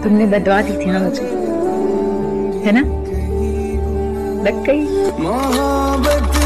तुमने बदवा दी थी ना मुझे, है ना? लग गई।